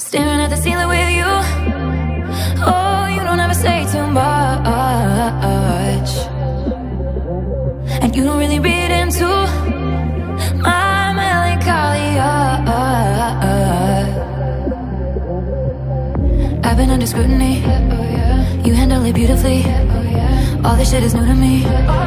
Staring at the ceiling with you. Oh, you don't ever say too much, and you don't really read into my melancholia. I've been under scrutiny. You handle it beautifully. All this shit is new to me.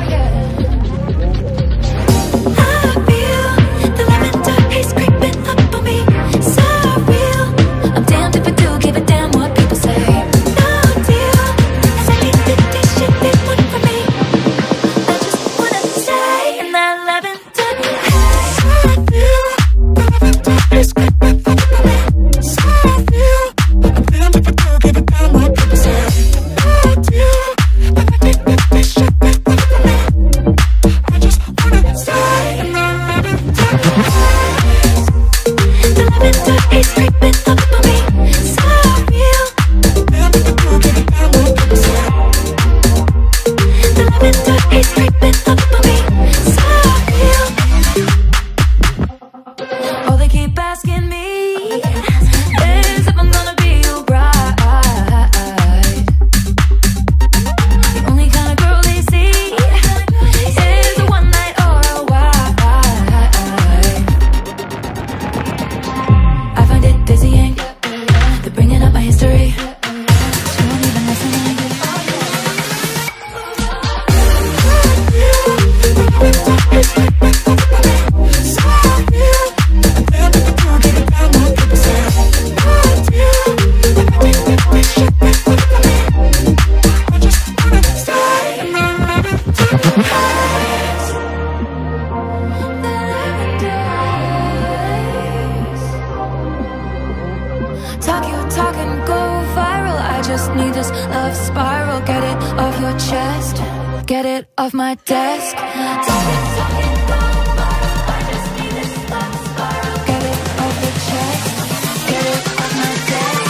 Talk and go viral. I just need this love spiral. Get it off your chest, get it off my desk. Talk and go viral. I just need this love spiral. Get it off your chest, get it off my desk.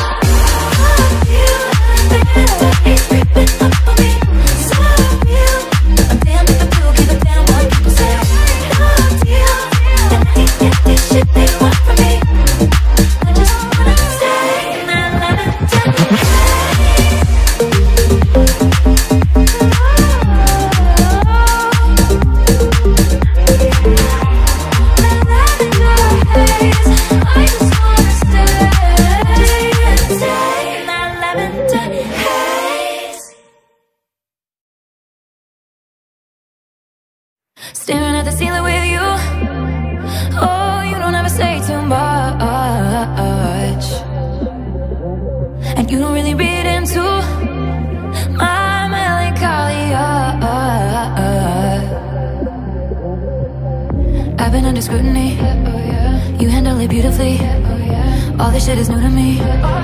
It's creeping up on me, so real. I'm damned if I do, give a damn what people say. No deal, and I think that this shit they want from me. I just wanna stay in that lavender haze. I just wanna stay in that lavender haze. Staring at the ceiling with you. Oh, you don't ever say too much, and you don't really read into my melancholia. I've been under scrutiny. You handle it beautifully. All this shit is new to me.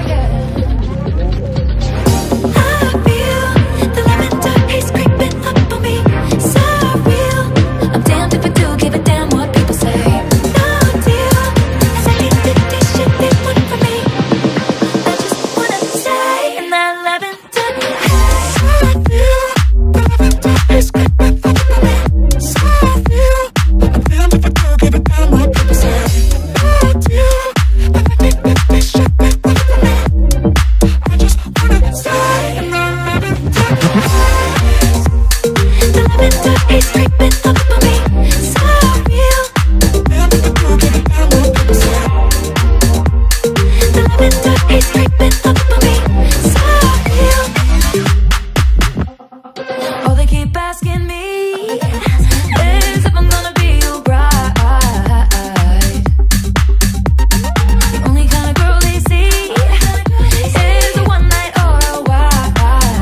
All they keep asking me is if I'm gonna be your bride. The only kind of girl they see is a one night or a while.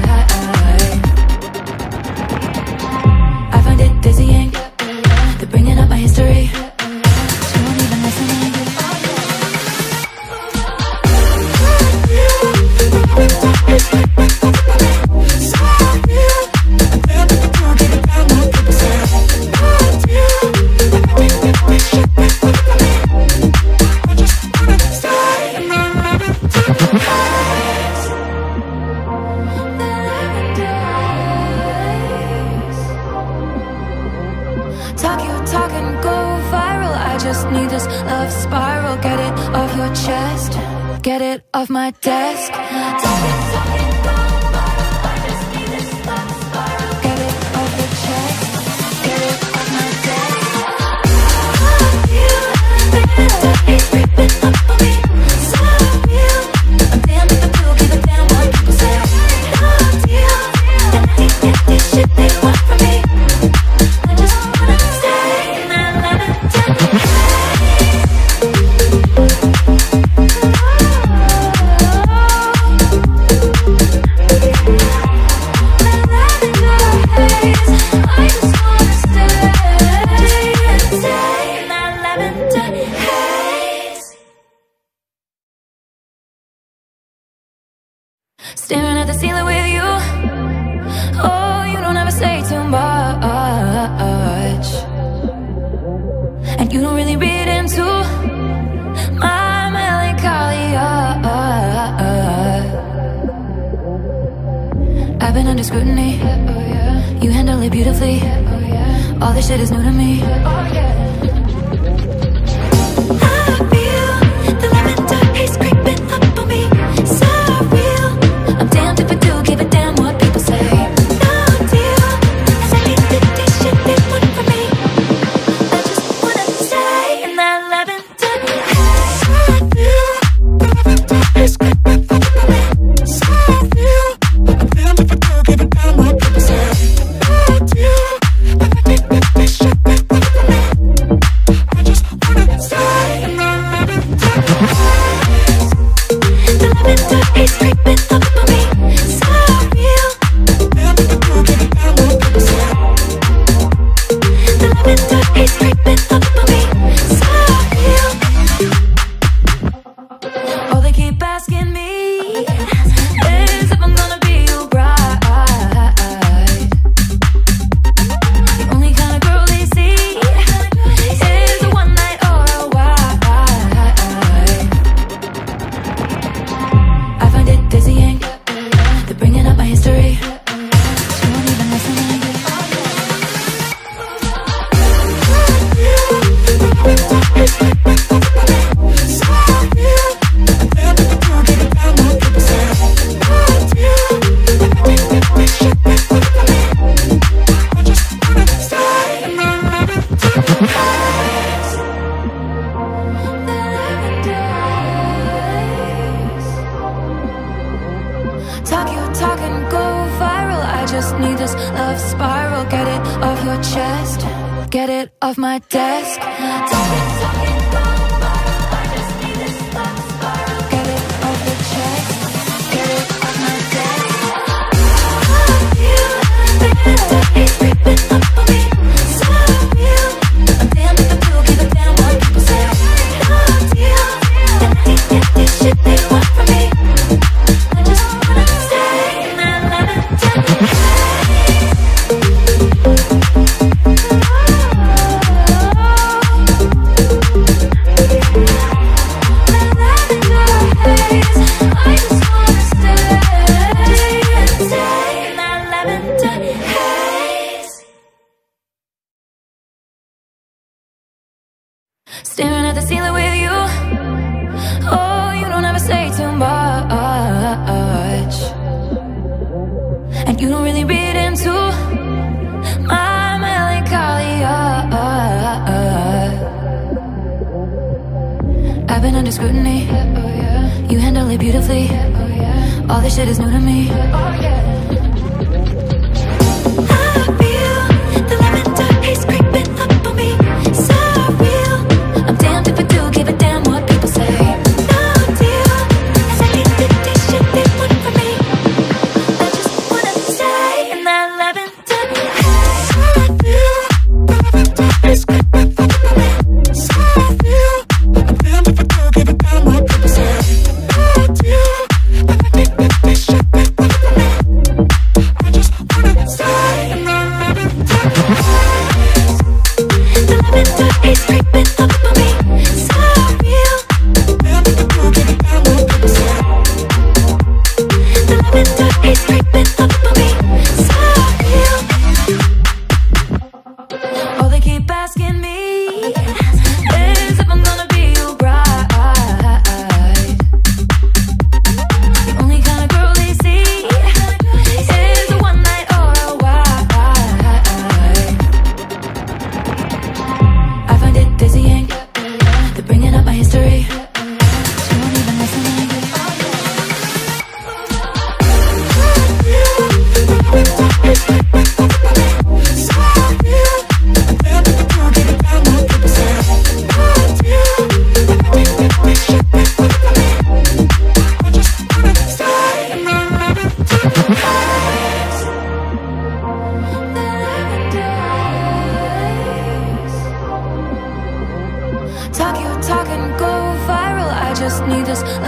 I find it dizzying, they're bringing up my history. She won't even listen. Talk and go viral. I just need this love spiral. Get it off your chest, get it off my desk. Staring at the ceiling with you. Oh, you don't ever say too much, and you don't really read into my melancholia. I've been under scrutiny. You handle it beautifully. All this shit is new to me. Talk and go viral. I just need this love spiral. Get it off your chest, get it off my desk. Talk and go viral. I just need this love spiral. Get it off your chest, get it off my desk. It's creeping up on me, so real. I'm damn if I do give a damn what people say. No deal, then I can get this shit they want from me. I just wanna stay in that lavender haze. I just wanna stay in that lavender haze. Staring at the ceiling with you. Oh, you don't ever say too much, and you don't really read into my melancholia. I've been under scrutiny. You handle it beautifully. All this shit is new to me.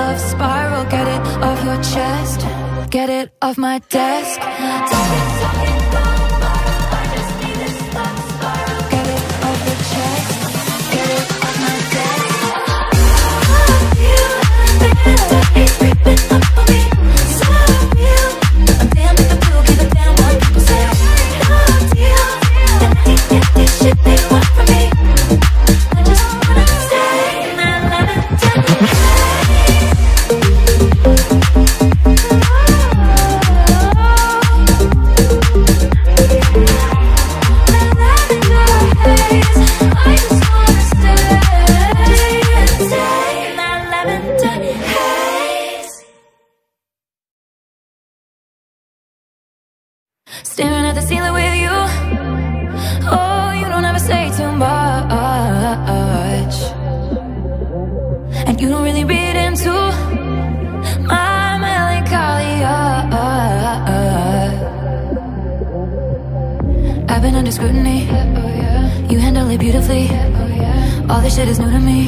love spiral. Get it off your chest, get it off my desk. Talking, talking, go viral. I just need this love spiral. Get it off your chest, get it off my desk. It's creeping up on me, so real. I'm damned if I do give a damn what people say. No deal, and I didn't get this shit they want from me. I just wanna stay in that 11-10 haze. I just wanna stay in that 11-10 haze. Staring at the ceiling with you. Oh, you don't ever say too much, and you don't really read into my melancholia. I've been under scrutiny. You handle it beautifully. All this shit is new to me.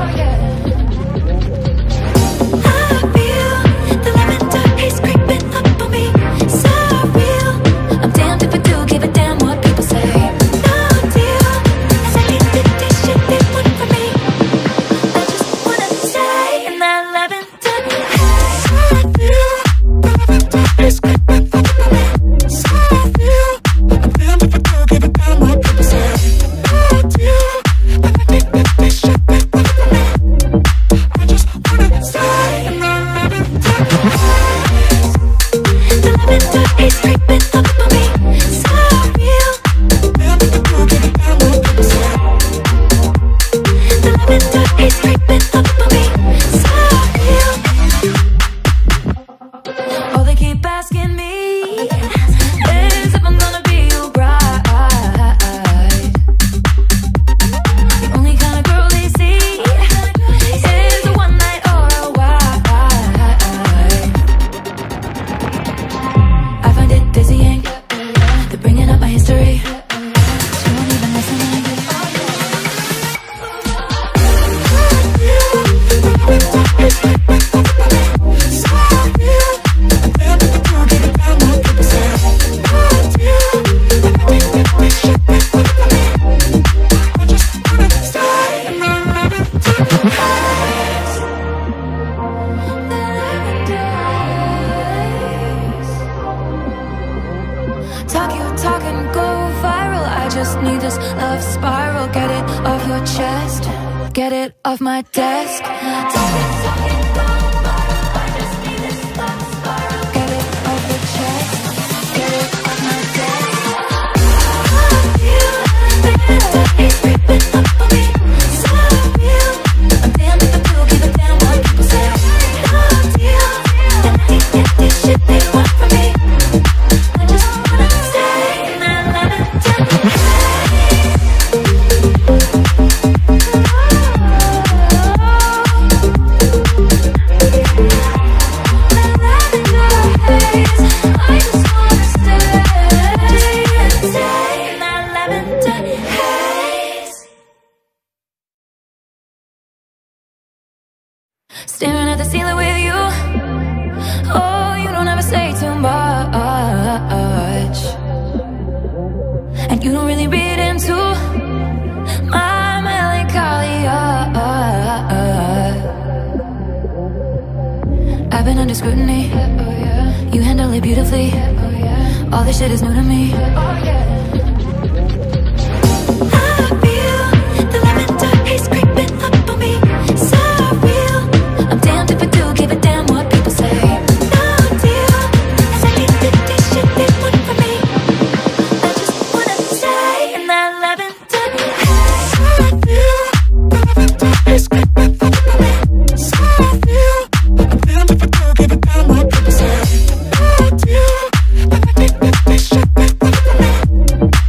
I feel the lavender haze creeping up on me, so real. I'm damned if I do give a damn what people say. No deal, and I hate that this shit they want from me. I just wanna stay in that 11-10 haze. I feel the lavender haze creeping up on me, so real. I'm damned if I do give a damn what people say. No deal, and I hate that this shit they want from me. I just wanna stay in that 11-10 haze. The lavender haze creeping up on me, so real. Damned if I do give a damn what people say. The lavender haze creeping up on me, so real. All they keep asking me is if I'm gonna be your bride. The only kind of girl they see is a one night or a while. I find it dizzying, they're bringing up my history. She won't even listen when I get talk you talk and go viral. I just need this love spiral. Get it off your chest, get it off my desk. Talking, talking, go viral. I just need this love spiral. Get it off your chest, get it off my desk. I feel the lavender haze creeping up on me, so real. I'm damned if I do give a damn what people say. No deal, and I didn't get this shit they want from me. I just wanna stay in that 11-10 haze. I just wanna stay in that 11-10 haze. Staring at the ceiling with you. Oh, you don't ever say too much, and you don't really read into my melancholia. I've been under scrutiny. You handle it beautifully. All this shit is new to me. I feel the lavender haze creeping up on me, so real. I'm damned if I do give a damn what people say. No deal, and I hate that this shit they want from me. I just wanna stay in that 11-10 haze. I feel the lavender haze creeping up on me, so real. I'm damned if I do give a damn what people say. No deal, and I hate that this shit they want from me.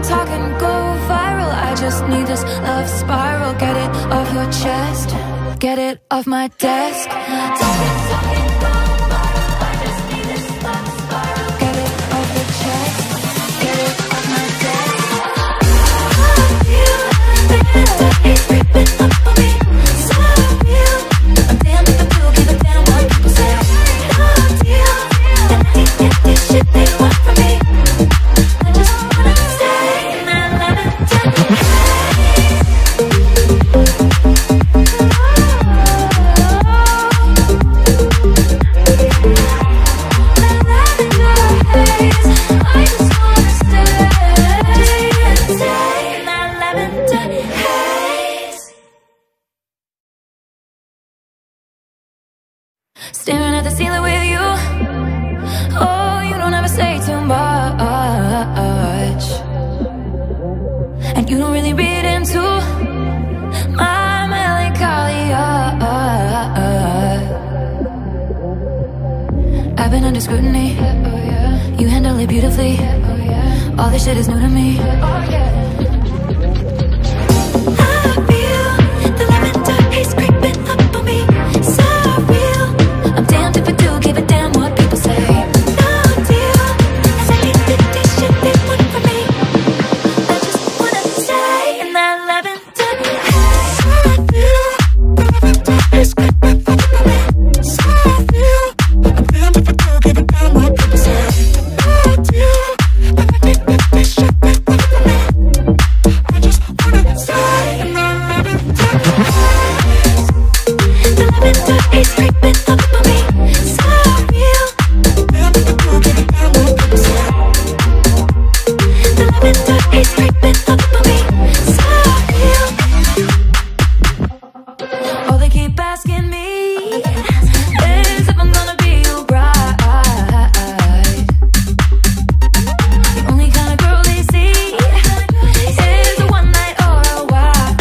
talk and go viral. I just need this love spiral. Get it off your chest, get it off my desk. Talk and go viral. I just need this love spiral. Get it off your chest, get it off my desk. I feel that he's creeping up on me. So real, I'm damned if I do give a damn what people say. No deal, and I can get this shit they want from me. I just wanna stay in that lavender haze. I just wanna stay in that lavender haze. Staring at the ceiling with you. Oh, you don't ever say too much, and you don't really read into my melancholia. I've been under scrutiny. You handle it beautifully. All this shit is new to me. I feel the lavender haze creeping up on me. So real, I'm damned if I do give a damn what people say. No deal, as I hate that this shit they want from me. I just wanna stay in that lavender haze. I feel the lavender haze creeping up on me. So real, I'm damned if I do give a damn what people say. No deal, as I hate that this shit they want from me. I just wanna stay in that lavender haze. The lavender haze creeping up on me. So real, damned if I do give a damn what people say. The lavender haze creeping up on me. So real. All they keep asking me is if I'm gonna be your bride. The only kind of girl they see is a one night or a wife.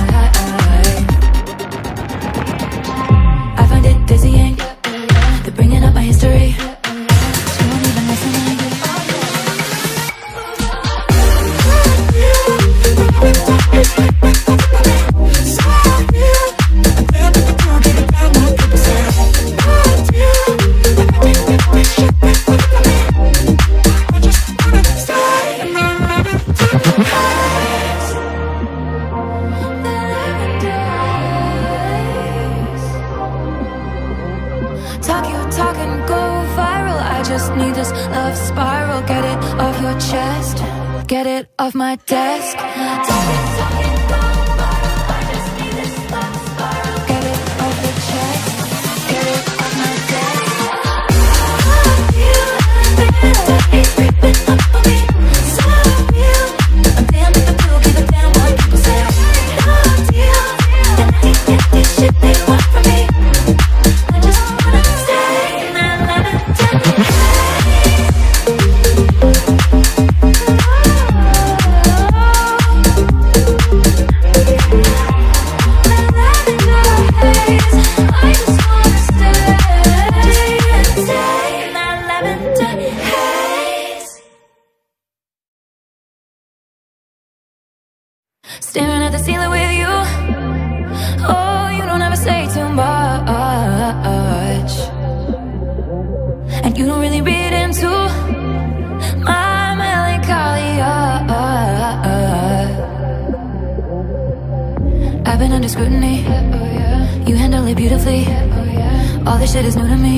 I find it dizzying, they're bringing up my history. She won't even listen when I get talk and go viral. I just need this love spiral. Get it off your chest, get it off my desk. Talk and go viral. I just need this love spiral. Get it off your chest, get it off my desk. I feel that he's creeping up on me. So real, I'm damned if I do give a damn what people say. No deal, and I can get this shit they want from me. I just wanna stay in that lavender haze. I just wanna stay in that lavender haze. Staring at the ceiling with you. Oh, you don't ever say too much, and you don't really read into my melancholia. I've been under scrutiny. You handle it beautifully. All this shit is new to me.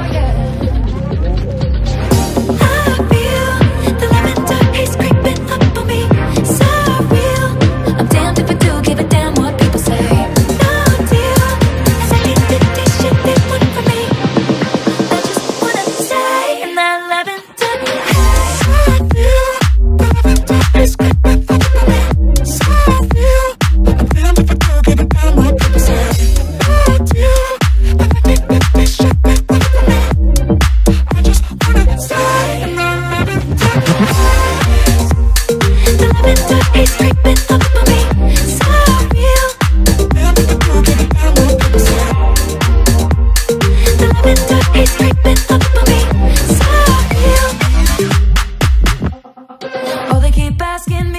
I feel the lavender haze creeping up on me. So real, I'm damned if I do give a damn what people say. No deal, as I hate that this shit they want from me. I just wanna stay in that lavender haze. I feel the lavender haze creeping up on me. So real, I'm damned if I do give a damn what people say. No deal, as I hate that this shit they want from me. I just wanna stay in that lavender haze. The lavender haze creeping up on me. So real, damned if I do give a damn what people say. The lavender haze creeping up on me. So real. All they keep asking me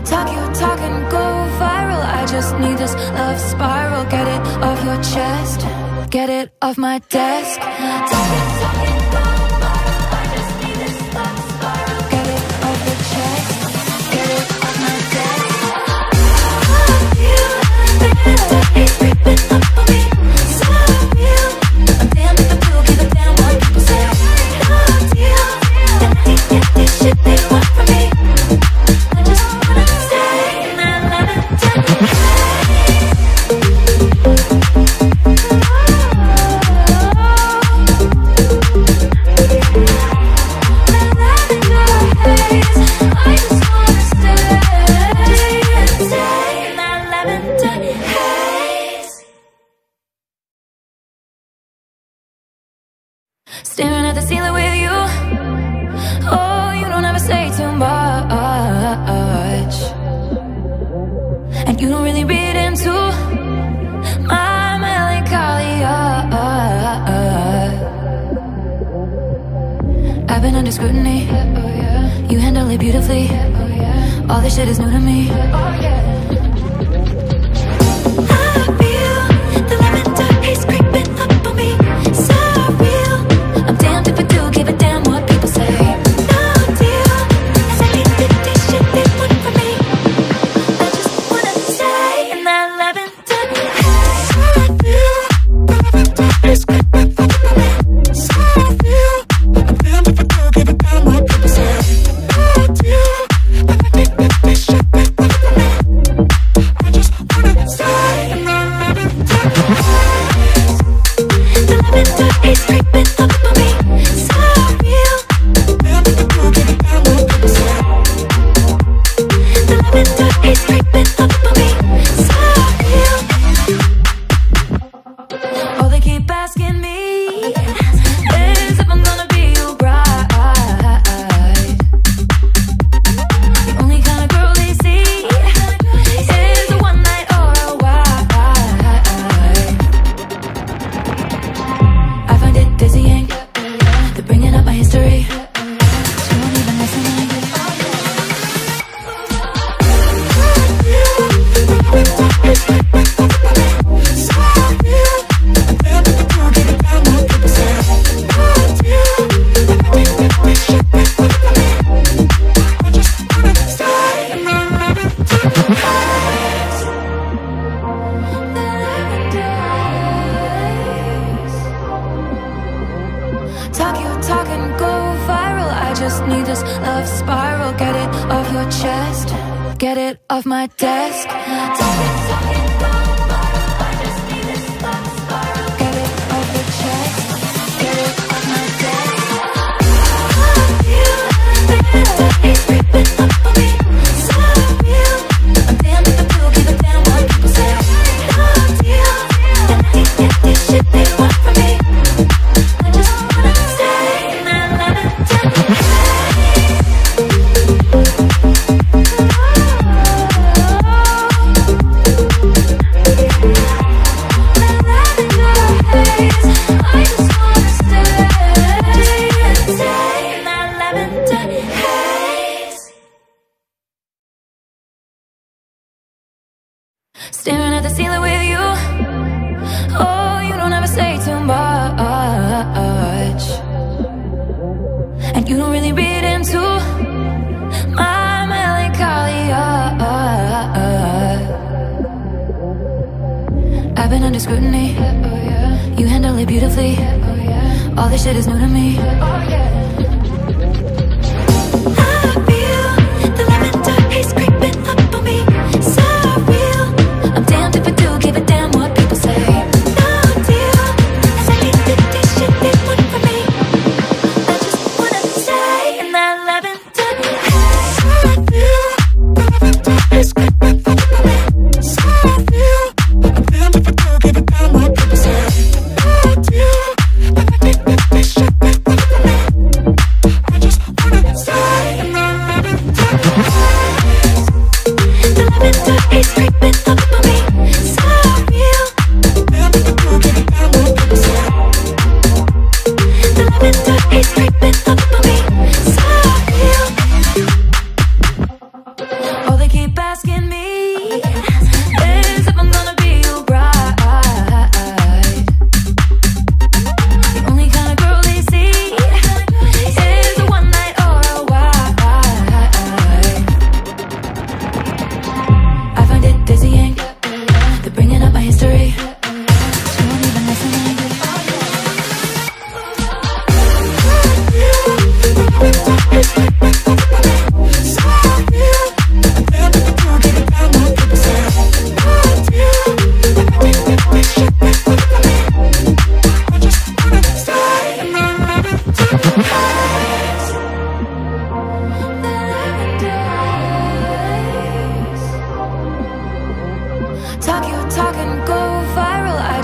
Talk and go viral. I just need this love spiral. Get it off your chest, get it off my desk. Talk and go viral. I just need this love spiral. Get it off your chest, get it off my desk. It's creeping up on me, so real. I'm damned if I do give a damn what people say. No deal, and I ain't get this shit they want from me. I just wanna stay in that lavender haze. I just wanna stay in that lavender haze. Staring at the ceiling with you. Oh, you don't ever say too much, and you don't really read into my melancholia. I've been under scrutiny. You handle it beautifully. All this shit is new to me. I feel the lavender haze creeping up on me, so real. I'm damned if I do give a damn what people say. No deal, and I ain't get this shit they want from me. I just wanna stay in that lavender haze. I feel the lavender haze creeping up on me, so real. I'm damned if I do give a damn what people say. No deal, and I ain't get this shit they want from me. I just wanna stay in that lavender haze. The lavender haze creeping up on me, so real. Damned if I do give a damn what people say. The lavender haze creeping up on me, so real. All they keep asking me is if I'm gonna be your bride. The only kind of girl they see is a one night or a wife. I find it dizzying, they're bringing up my history. She won't even listen when I get Talk and go viral. I just need this love spiral. Get it off your chest, get it off my desk. Talk and go viral. I just need this love spiral. Get it off your chest, get it off my desk. I feel the lavender haze creeping up on me, so real. I'm damned if I do give a damn what people say. No deal, and I ain't get this shit they want from me. I just wanna stay in that lavender haze. I just wanna stay in that lavender haze. Staring at the ceiling with you. Oh, you don't ever say too much, and you don't really read into my melancholia. I've been under scrutiny. You handle it beautifully. All this shit is new to me. I feel the lavender haze creeping up on me, so real. I'm damned if I do give a damn what people say. No deal, and I ain't get this shit they want from me. I just wanna stay in that lavender haze. I feel the lavender haze creeping up on me, so real. I'm damned if I do give a damn what people say. No deal, and I ain't get this shit they want from me. I just wanna stay in that lavender haze. The lavender haze creeping up on me, so real. Damned if I do give a damn what people say. The lavender haze creeping up on me, so real. All they keep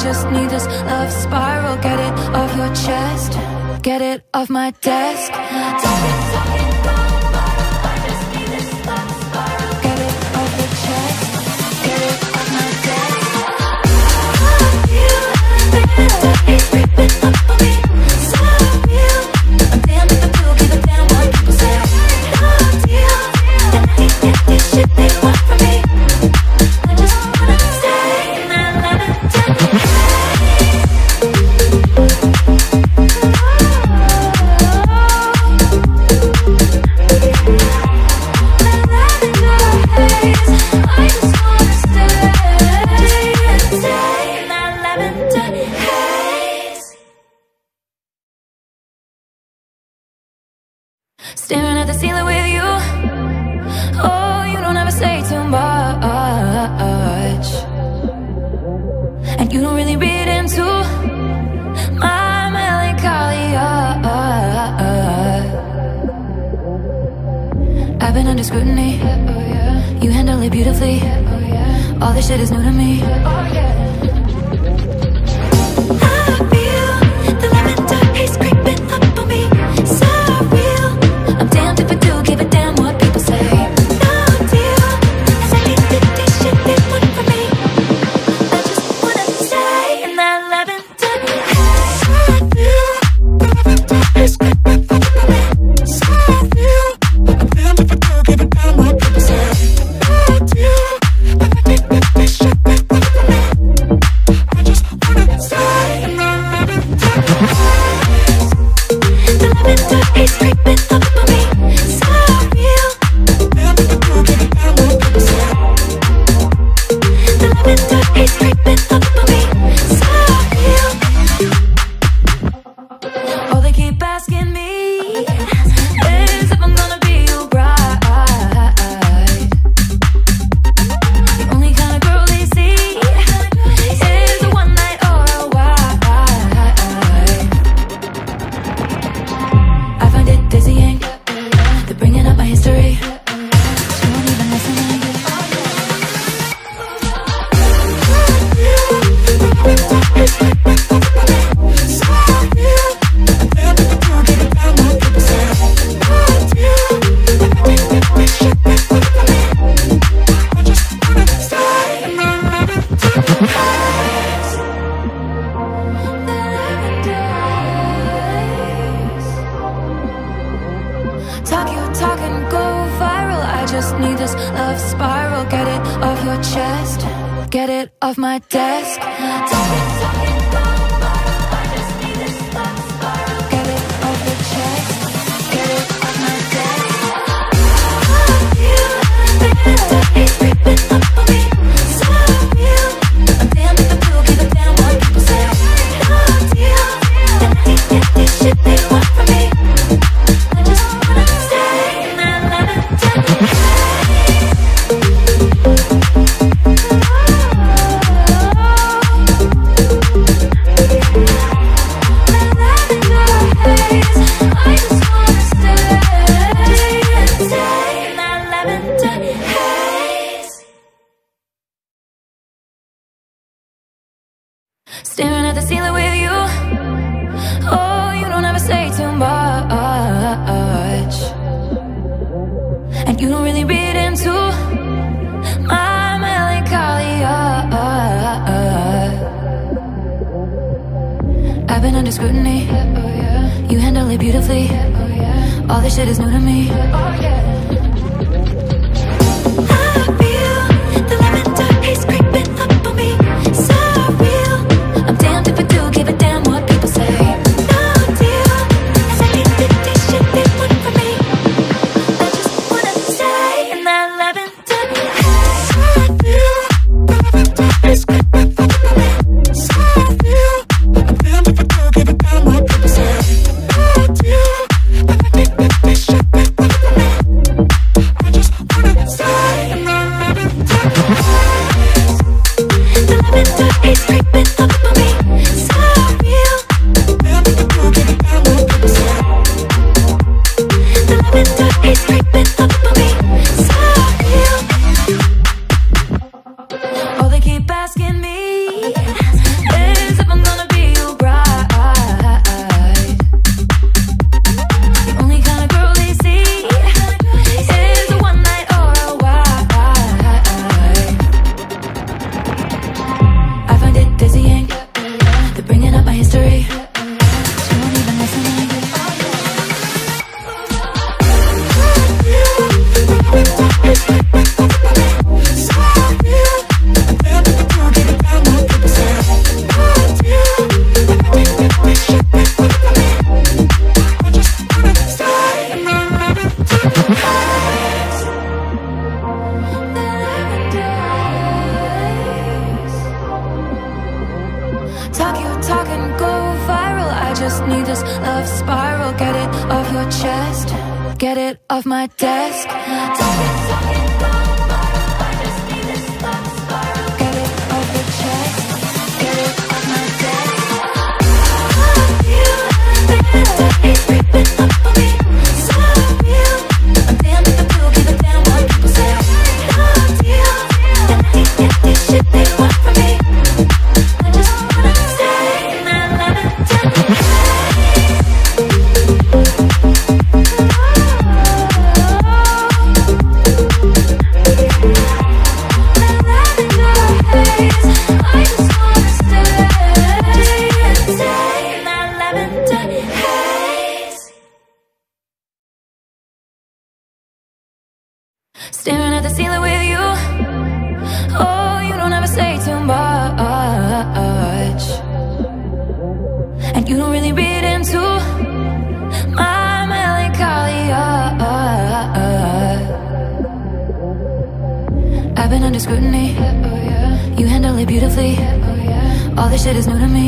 just need this love spiral. Get it off your chest, get it off my desk. Talking, go viral. I just need this love spiral. Get it off your chest, get it off my desk. It's creeping up on me, so real. I'm damned if I do give a damn what people say. No deal, and I ain't get this shit they want from me. I just wanna stay in that lavender haze. I just wanna stay in that lavender haze. Staring at the ceiling with you. Oh, you don't ever say too much, and you don't really read into my melancholia. I've been under scrutiny. You handle it beautifully. All this shit is new to me. I feel the lavender haze creeping up on me, so real. I'm damned if I do give a damn what people say. No deal, as I hate that this shit they want from me. I just wanna stay in that lavender haze. I feel the lavender haze creeping up on me, so real. I'm damned if I do give a damn what people say. No deal, as I hate that this shit they want from me. I just wanna stay in that lavender haze. The lavender haze creeping up on me, so real. Damned if I do give a damn what people say. The lavender haze creeping up on me, so real. All they keep asking me is if I'm gonna be alright. The only kind of girl they see is a one night or a while. I find it dizzying, they're bringing up my history. She won't even listen. Talk and go viral. I just need this love spiral. Get it off your chest, get it off my desk. Talking, go viral. I just need this love spiral. Get it off your chest, get it off my desk. I feel the lavender haze creeping up on me, so real. I'm damned if I do give a damn what people say. No deal, and I ain't get this shit they want from me. I just wanna stay in that lavender haze. I just wanna stay in that lavender haze. Staring at the ceiling with you. Oh, you don't ever say too much, and you don't really read into my melancholia. I've been under scrutiny. You handle it beautifully. All this shit is new to me. I feel the lavender haze creeping up on me, so real. I'm damned if I do give a damn what people say. No deal, as I hate that this shit they want from me. I just wanna stay in that lavender haze. I feel the lavender haze creeping up on me, so real. I'm damned if I do give a damn what people say. No deal, as I hate that this shit they want from me. just need this love spiral. Get it off your chest, get it off my desk. Talking, I just need this love spiral. Get it off your chest, get it off my desk. I feel that it's creeping up on me. So real, I'm damned if I do give a damn what people say. No deal, that I can get this shit they want from me. I just wanna stay in that lavender haze. I just wanna stay in that lavender haze. Staring at the ceiling with you. Oh, you don't ever say too much, and you don't really read into my melancholia. I've been under scrutiny. You handle it beautifully. All this shit is new to me.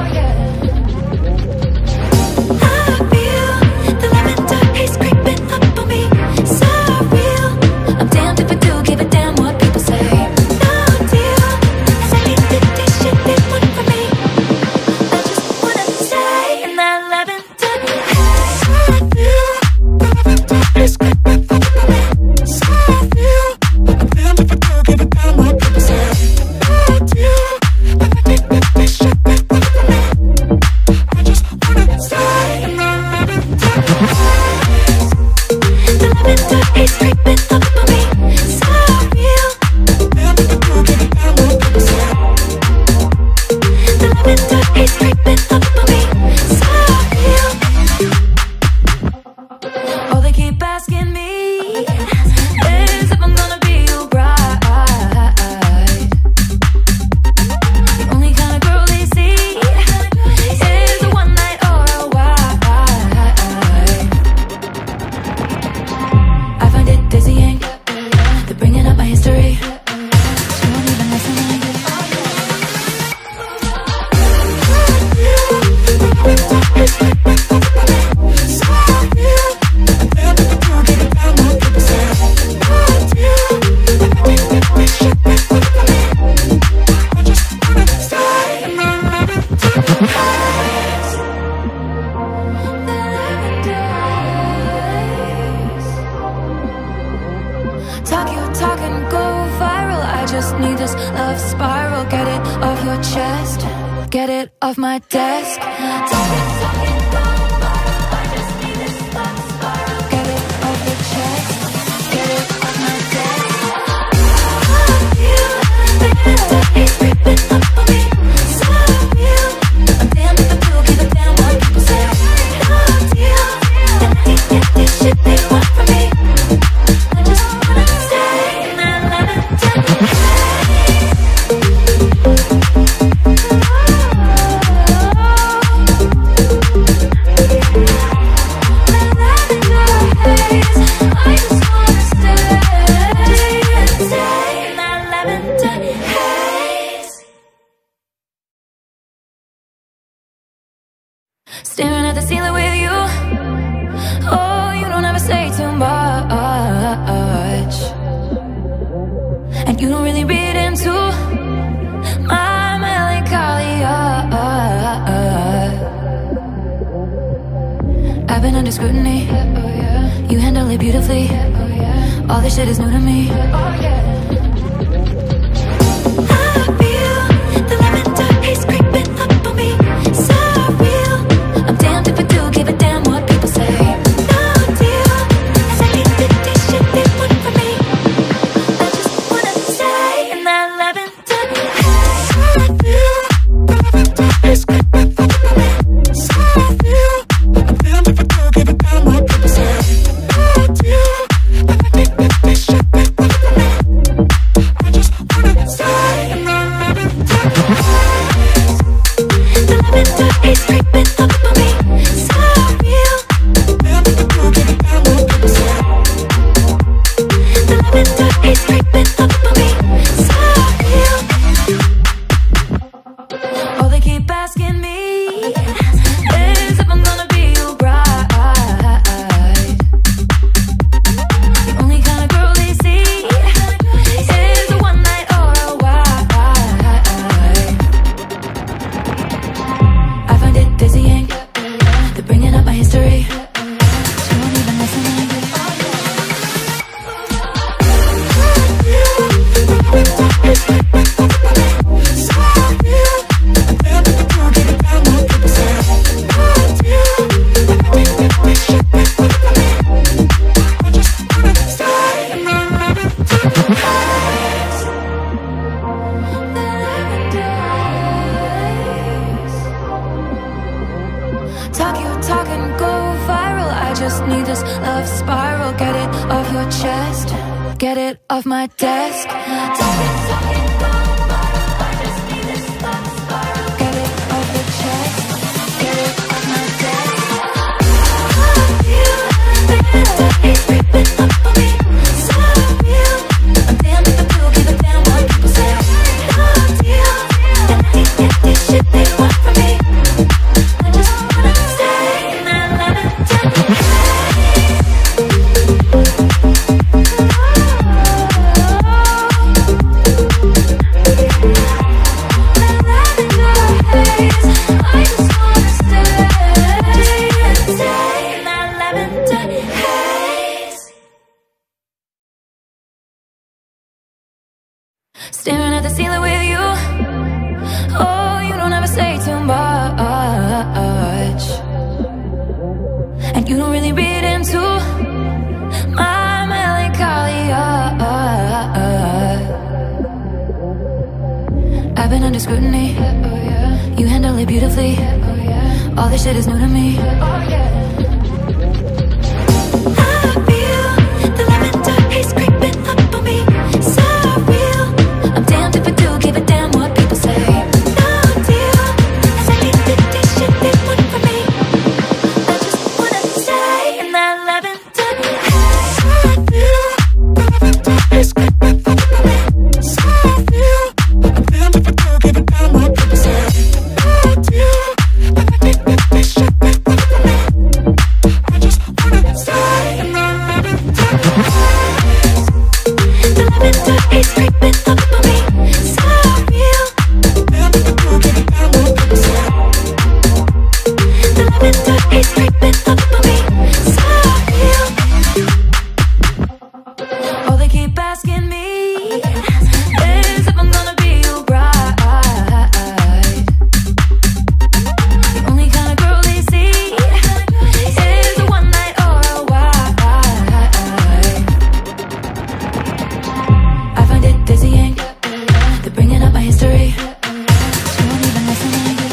I feel the lavender haze creeping up on me. So real, I'm damned if I do give a damn what people say. No deal, as I can get this shit they want from me. I just wanna stay in that lavender haze. I feel the lavender haze creeping up on me. So real, I'm damned if I do give a damn what people say. No deal, as I can get this shit they want from me. I just wanna stay in that lavender haze. The lavender haze creeping up on me. So real, damned if I do give a damn what people say. The lavender haze creeping up on me. So real. All they keep asking me is if I'm gonna be your bride. The only kind of girl they see is a one night or a wife. I find it dizzying, they're bringing up my history. She won't even listen when I get talking, go viral. I just need this love spiral. Get it off your chest, get it off my desk. Talking, go viral. I just need this love spiral. Get it off your chest, get it off my desk. I feel that it's creeping up on me. So real, I'm damned if I do give a damn what people say. No deal, that I can get this shit they want from me. I just wanna stay in that lavender haze. I just wanna stay in that lavender haze. Staring at the ceiling with you. Oh, you don't ever say too much, and you don't really read into my melancholia. I've been under scrutiny. You handle it beautifully. All this shit is new to me. I feel the lavender haze creeping up on me. So real, I'm damned if I do give a damn what people say. No deal, as I can get this shit they want from me. I just wanna stay in that lavender haze. I feel the lavender haze creeping up on me. So real, I'm damned if I do give a damn what people say. No deal, as I can get this shit they want from me. I just wanna stay in that lavender haze. The lavender haze creeping up on me. So real, damned if I do give a damn what people say. The lavender haze creeping up on me. So real. All they keep asking me is Get it off my desk. Get it off the chest. Get it off my desk. It's creeping up on me. So real. I'm damn if I do give a damn what people say. No deal. And I get this shit they want from me. I just wanna stay in that lavender staring at the ceiling with you. Oh, you don't ever say too much, and you don't really read into my melancholia. I've been under scrutiny. You handle it beautifully. All this shit is new to me. I feel the lavender haze creeping up on me. So real. I'm damned if I do give a damn what people say. No deal. As I hate this shit they want from me. I just wanna stay in that lavender haze. So real. The lavender haze creeping up on me. So real. I'm damned if I do give a damn what people say. No deal. As I hate this shit they want from me. I just wanna stay in that lavender haze. The lavender haze creeping up on me. So real. The lavender haze creeping up on me. So real. All they keep asking me is if I'm gonna be your bride. The only kind of girl they see is a one night or a wife. I find it dizzying. They're bringing up my history. She won't even listen when I get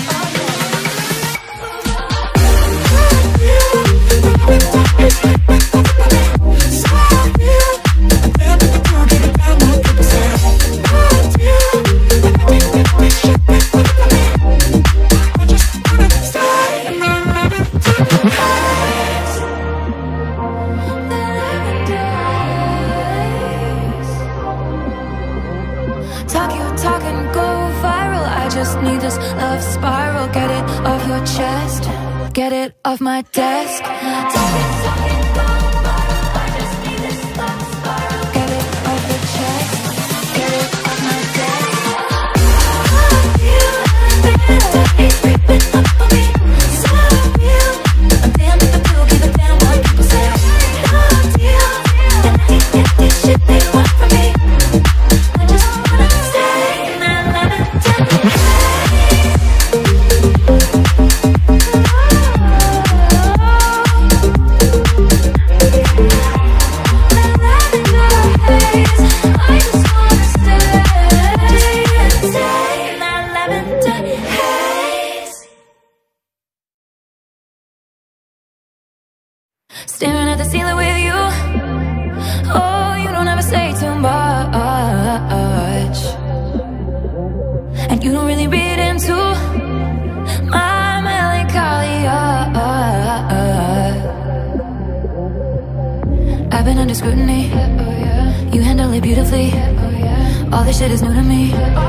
talk and go viral. I just need this love spiral. Get it off your chest. Get it off my desk. Talk and go viral. I just need this love spiral. Get it off the chest. Get it off my desk. It's creeping up on me. So real. I'm damned if I do give a damn what people say. No deal. And I get this shit they want from me. I just wanna stay in that lavender haze. I just wanna stay in that lavender haze. Staring at the ceiling with you. Oh, you don't ever say too much, and you don't really read into my melancholia. I've been under scrutiny. You handle it beautifully. All this shit is new to me.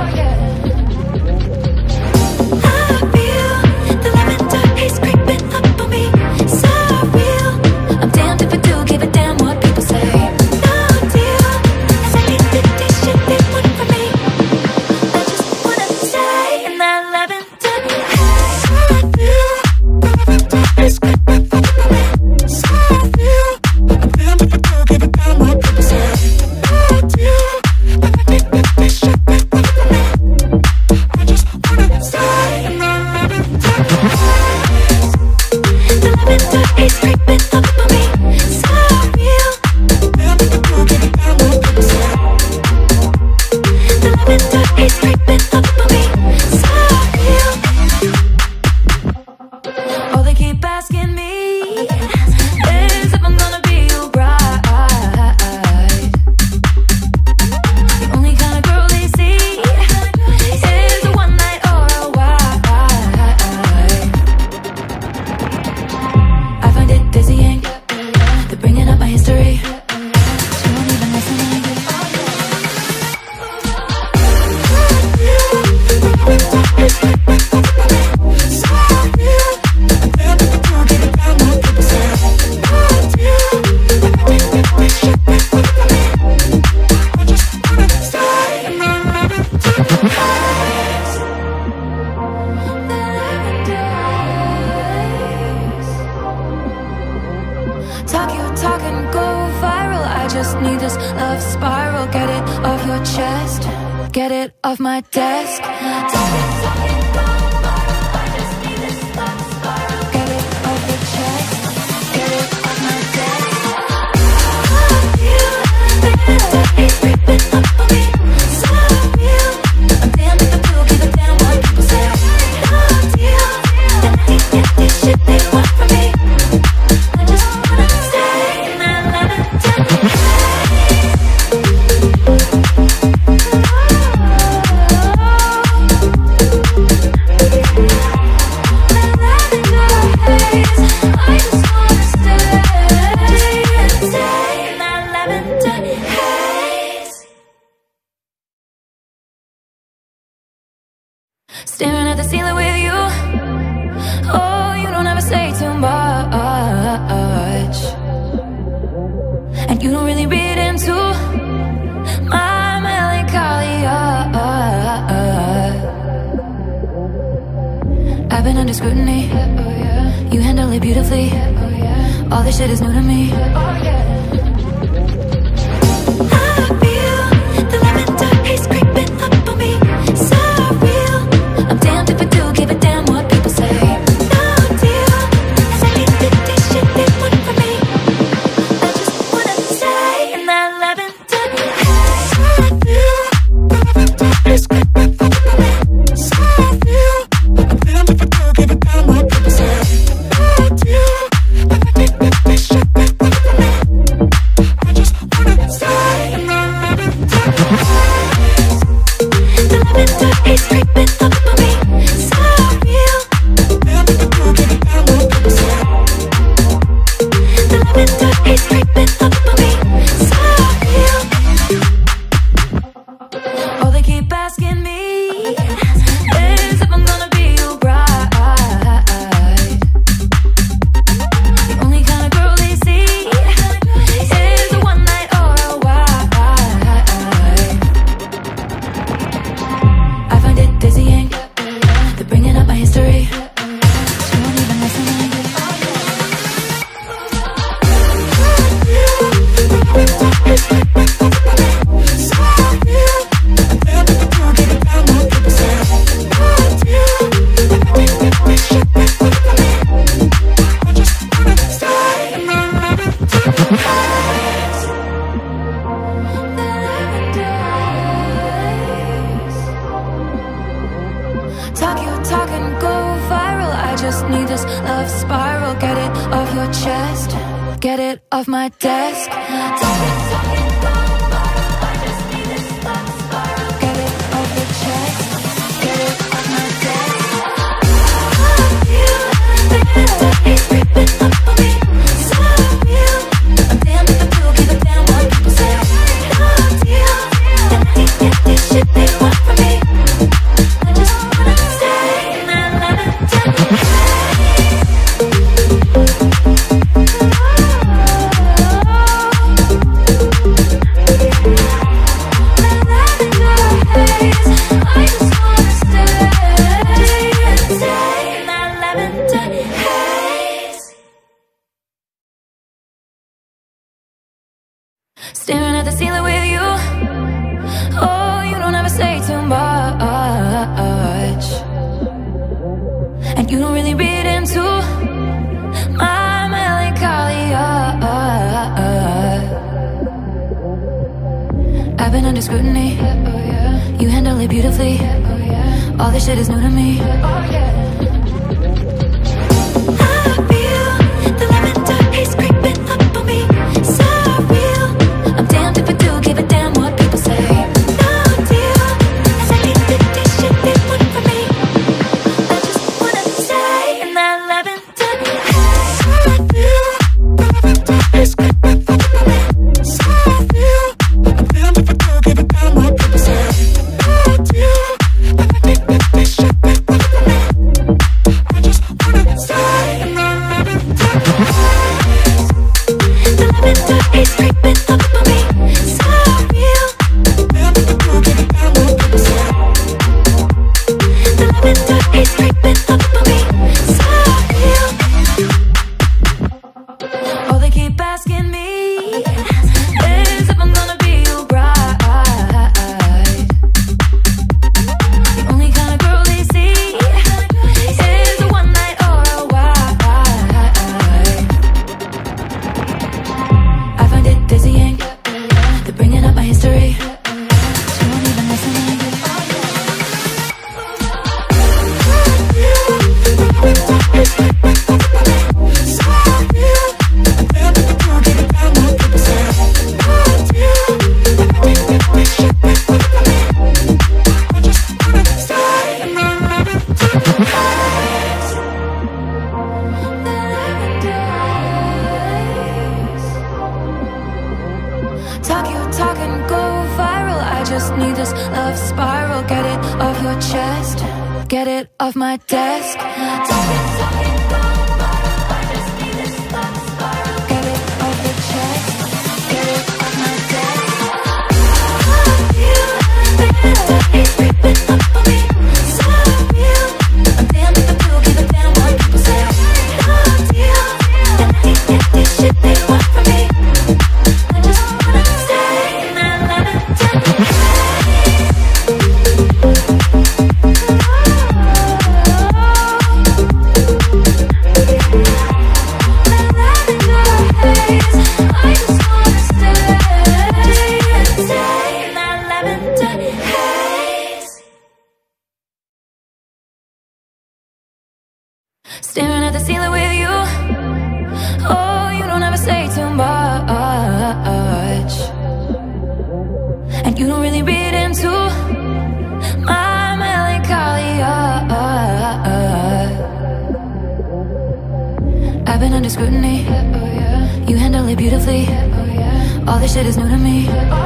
I feel the lavender haze creeping up on me. So real. I'm damned if I do give a damn what people say. No deal. As I hate this shit they want from me. I just wanna stay in that lavender haze. So real. The lavender haze creeping up on me. So real. I'm damned if I do give a damn what people say. No deal. As I hate this shit they spiral. Get it off your chest, get it off my desk. Talking I just need this love spiral. Get it off your chest, get it off my desk. It's creeping up on me, so real. I'm damned if I do give a damn what people say. No deal, and I think that this shit they want from me. I just wanna stay in that lavender haze. I just wanna stay in that lavender haze. Staring at the ceiling with you. Oh, you don't ever say too much, and you don't really read into my melancholia. I've been under scrutiny. You handle it beautifully. All this shit is new to me. I feel the lavender haze creeping up on me, so real. I'm damned if I do give a damn what people say. No deal, as I think that this shit they want from me. I just wanna stay in that lavender haze. I feel the lavender haze creeping up on me, so real. I'm damned if I do give a damn what people say. No deal, as I think that this shit they want from me. I just wanna stay in that lavender haze. The lavender haze creeping up on me, so real. Damned if I do give a damn what people say. The lavender haze creeping up on me, so real. All they keep asking me is if I'm gonna be your bride. The only kind of girl they see is a one night or a wife. I find it dizzying, they're bringing up my history. She won't even listen when I get talk and go viral. I just need this love spiral. Get it off your chest, get it off my desk. Talking go viral. I just need this love spiral. Get it off your chest, get it off my desk. I feel the haze creeping up on me, so real. I'm damned if I do give a damn what people say. No deal, and I think that this shit they want from me. I just wanna stay in that lavender haze. I just wanna stay in that lavender haze. Staring at the ceiling with you. Oh, you don't ever say too much, and you don't really read into my melancholia. I've been under scrutiny. You handle it beautifully. All this shit is new to me. I feel the lavender haze creeping up on me, so real. I'm damned if I do give a damn what people say. No deal, as I think that this shit they want from me. I just wanna stay in that lavender haze. I feel the lavender haze creeping up on me, so real. I'm damned if I do give a damn what people say. No deal, as I think that this shit they want from me. just need this love spiral. Get it off your chest, get it off my desk. Talking gold bottle, I just need this love spiral. Get it off your chest, get it off my desk. It's creeping up on me, so real. I'm damned if I do give a damn what people say. No deal, and I can't get this shit they want from me. I just wanna stay in that lavender haze. I just wanna stay in that lavender haze. Staring at the ceiling with you. Oh, you don't ever say too much, and you don't really read into my melancholia. I've been under scrutiny. You handle it beautifully. All this shit is new to me.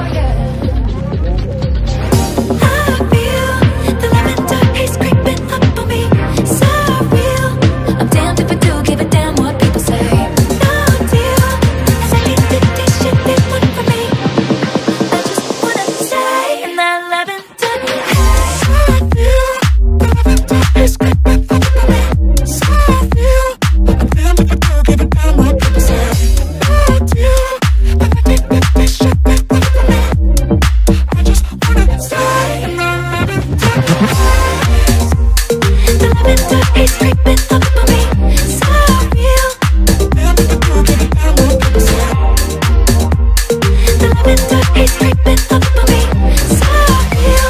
I feel the lavender haze creeping up on me, so real. I'm damned if I do give a damn what people say. No deal, as I can't get this shit they want from me. I just wanna stay in that lavender haze. I feel the lavender haze creeping up on me, so real. I'm damned if I do give a damn what people say. No deal, as I can't get this shit they want from me. I just wanna stay in that lavender haze. The lavender haze creeping up on me, so real. Damned if I do give a damn what people say. The lavender haze creeping up on me, so real.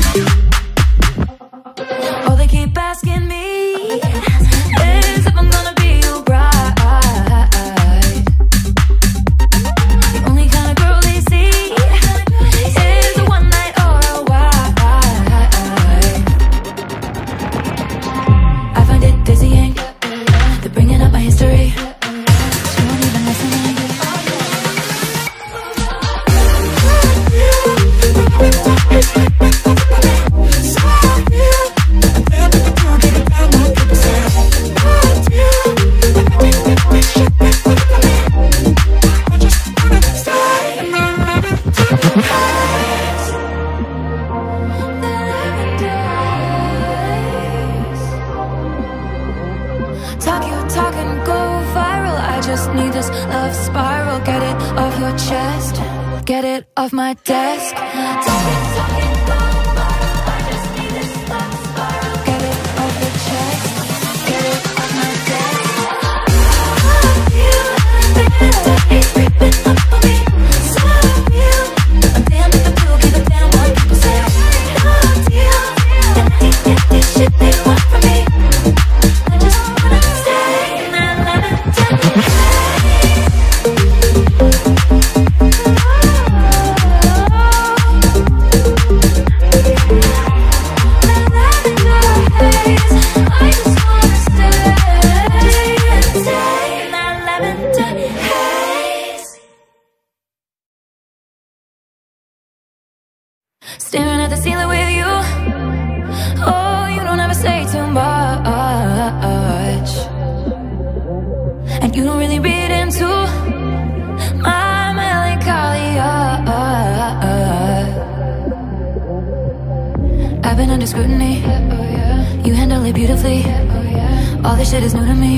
All they keep asking me is if I'm gonna be your bride. The only kind of girl they see is a one night or a wife. I find it dizzying, they're bringing up my history. She won't even listen to me. Talking go viral. I just need this love spiral. Get it off your chest, get it off my desk. Talking go viral. I just need this love spiral. Get it off your chest, get it off my desk. I feel the lavender haze creeping up on me, so real. I'm damned if I do give a damn what people say. No deal, and I can't get this shit they want from me. I just wanna stay in that lavender haze. I just wanna stay in that lavender haze. Staring at the ceiling with you. Oh, you don't ever say too much, and you don't really read into my melancholia. I've been under scrutiny. You handle it beautifully. All this shit is new to me.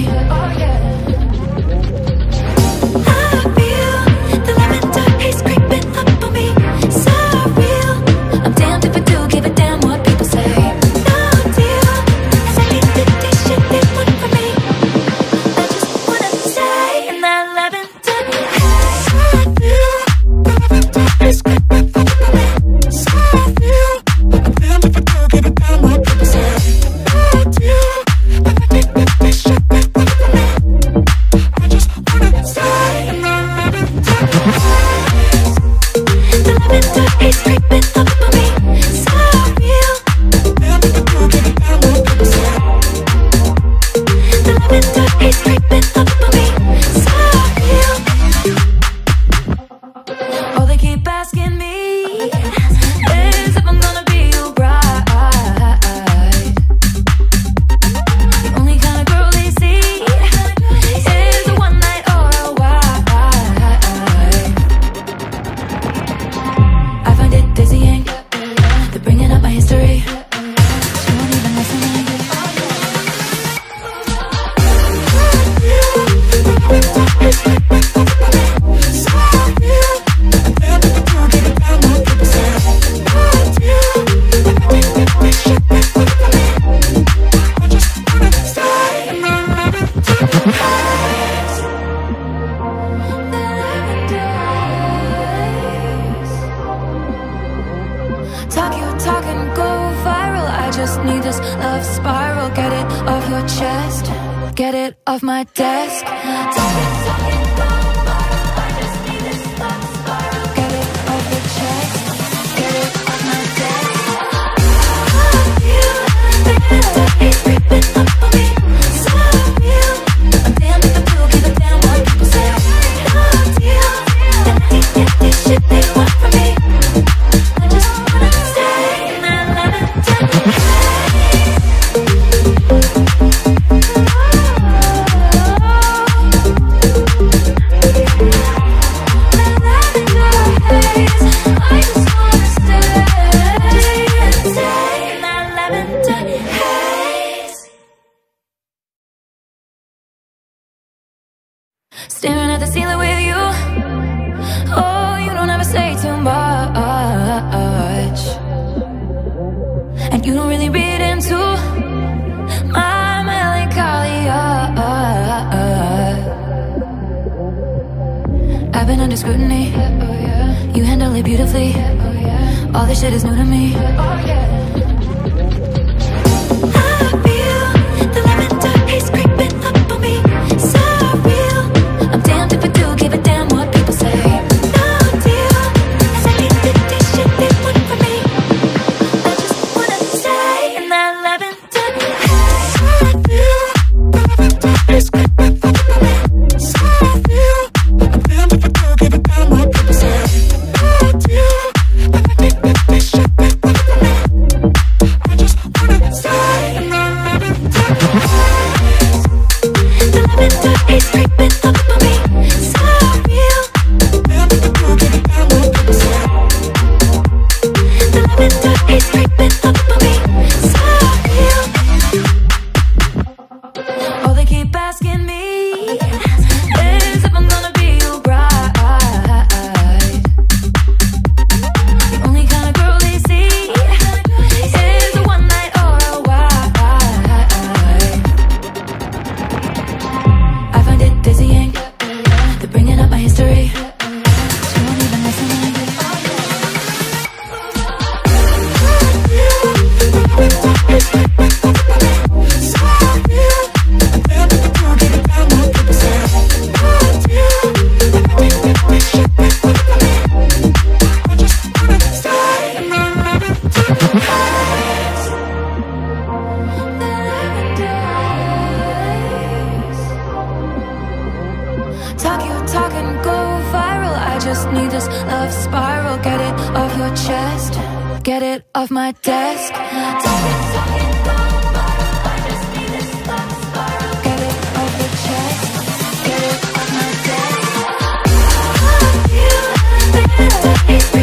I feel the lavender haze creeping up on me, so real. I'm damned if I do give a damn what people say. No deal, as I can't get this shit they want from me. I just wanna stay in that lavender haze. I feel the lavender haze creeping up on me, so real. I'm damned if I do give a damn what people say. No deal, as I can't get this shit they want from me. Talk your talk and go viral. I just need this love spiral. Get it off your chest, get it off my desk. Talk your talk and go viral. I just need this love spiral. Get it off your chest, get it off my desk. It's creeping up on me, so real. I'm damned if I do give a damn what people say. No deal, and I think that this shit they want from me. I just wanna stay in that lavender haze. I just wanna stay in that lavender haze. Staring at the ceiling with you. Oh, you don't ever say too much, and you don't really read into my melancholia. I've been under scrutiny. You handle it beautifully. All this shit is new to me. I feel the lavender haze creeping up on me, so real. I'm damned if I do give a damn what people say. No deal, and I hate that this shit they want from me. I just wanna stay in that lavender haze. I feel the lavender haze creeping up on me, so real. I'm damned if I do give a damn what people say. No deal, and I hate that this shit they want from me. I just wanna stay in that lavender haze. The lavender haze creeping up on me, so real. Damned if I do give a damn what people say. The lavender haze creeping up on me, so real. All they keep asking me is if I'm gonna be alright. The only kind of girl they see is a one night or a while. I find it dizzying, they're bringing up my history. She won't even listen when I get talk your talk and go viral. I just need this love spiral. Get it off your chest, get it off my desk. Talk your talk and go viral. I just need this love spiral. Get it off your chest, get it off my desk. I feel the lavender haze